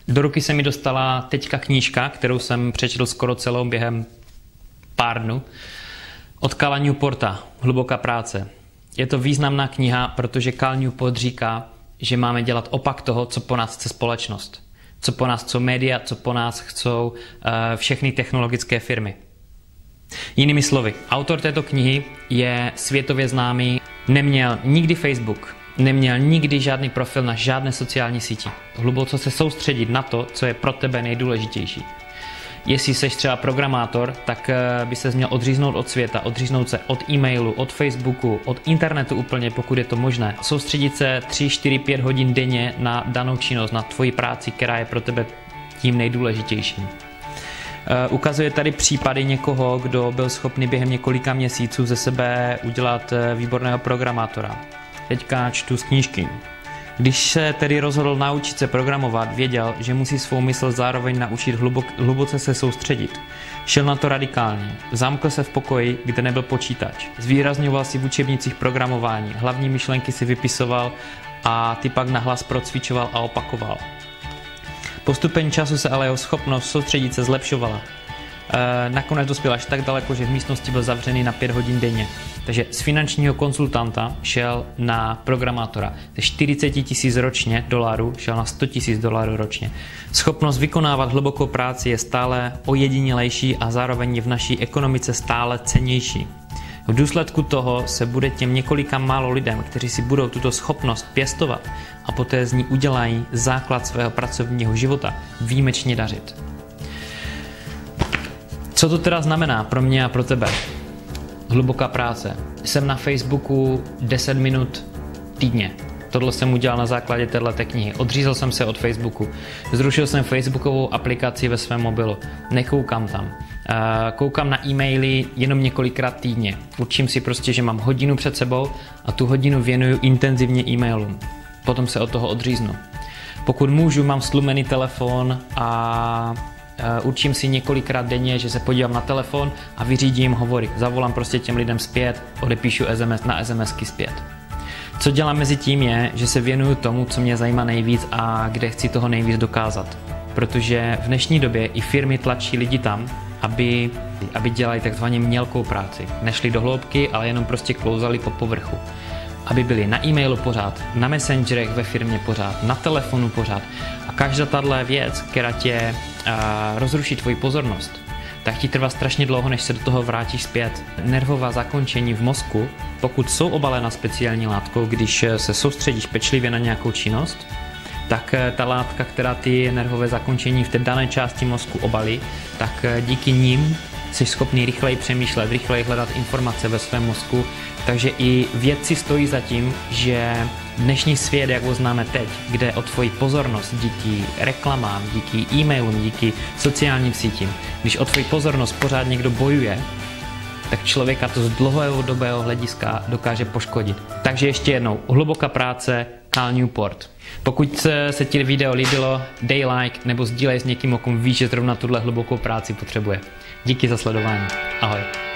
Do ruky se mi dostala teďka knížka, kterou jsem přečetl skoro celou během pár dnů. Od Cala Newporta, Hluboká práce. Je to významná kniha, protože Cal Newport říká, že máme dělat opak toho, co po nás chce společnost. Co po nás chcou média, co po nás chcou všechny technologické firmy. Jinými slovy, autor této knihy je světově známý, neměl nikdy Facebook, neměl nikdy žádný profil na žádné sociální síti. Hluboce se soustředit na to, co je pro tebe nejdůležitější. Jestli jsi třeba programátor, tak by ses měl odříznout od světa, odříznout se od e-mailu, od Facebooku, od internetu úplně, pokud je to možné. Soustředit se 3, 4, 5 hodin denně na danou činnost, na tvoji práci, která je pro tebe tím nejdůležitějším. Ukazuje tady případy někoho, kdo byl schopný během několika měsíců ze sebe udělat výborného programátora. Teďka čtu z knížky. Když se tedy rozhodl naučit se programovat, věděl, že musí svou mysl zároveň naučit hluboce se soustředit. Šel na to radikálně. Zamkl se v pokoji, kde nebyl počítač. Zvýrazňoval si v učebnicích programování, hlavní myšlenky si vypisoval a ty pak nahlas procvičoval a opakoval. Postupem času se ale jeho schopnost soustředit se zlepšovala. Nakonec dospěl až tak daleko, že v místnosti byl zavřený na 5 hodin denně. Takže z finančního konzultanta šel na programátora. Ze 40 000 ročně dolarů šel na 100 000 dolarů ročně. Schopnost vykonávat hlubokou práci je stále ojedinělejší a zároveň je v naší ekonomice stále cennější. V důsledku toho se bude těm několika málo lidem, kteří si budou tuto schopnost pěstovat a poté z ní udělají základ svého pracovního života, výjimečně dařit. Co to teda znamená pro mě a pro tebe? Hluboká práce. Jsem na Facebooku 10 minut týdně. Tohle jsem udělal na základě této knihy. Odřízl jsem se od Facebooku. Zrušil jsem Facebookovou aplikaci ve svém mobilu. Nekoukám tam. Koukám na e-maily jenom několikrát týdně. Určím si prostě, že mám hodinu před sebou a tu hodinu věnuju intenzivně e-mailům. Potom se od toho odříznu. Pokud můžu, mám stlumený telefon a určím si několikrát denně, že se podívám na telefon a vyřídím hovory. Zavolám prostě těm lidem zpět, odepíšu SMS na SMSky zpět. Co dělám mezi tím je, že se věnuju tomu, co mě zajímá nejvíc a kde chci toho nejvíc dokázat. Protože v dnešní době i firmy tlačí lidi tam, aby dělali takzvaně mělkou práci. Nešli do hloubky, ale jenom prostě klouzali po povrchu. Aby byli na e-mailu pořád, na messengerech ve firmě pořád, na telefonu pořád. A každá tato věc, která tě rozruší tvoji pozornost, tak ti trvá strašně dlouho, než se do toho vrátíš zpět. Nervová zakončení v mozku, pokud jsou obalena speciální látkou, když se soustředíš pečlivě na nějakou činnost, tak ta látka, která ty nervové zakončení v té dané části mozku obalí, tak díky ním jsi schopný rychleji přemýšlet, rychleji hledat informace ve svém mozku. Takže i vědci stojí za tím, že dnešní svět, jak ho známe teď, kde o tvoji pozornost díky reklamám, díky e-mailům, díky sociálním sítím, když o tvoji pozornost pořád někdo bojuje, tak člověka to z dlouhodobého hlediska dokáže poškodit. Takže ještě jednou, hluboká práce, Cal Newport. Pokud se ti video líbilo, dej like nebo sdílej s někým, o kom víš, že zrovna tuhle hlubokou práci potřebuje. Díky za sledování. Ahoj.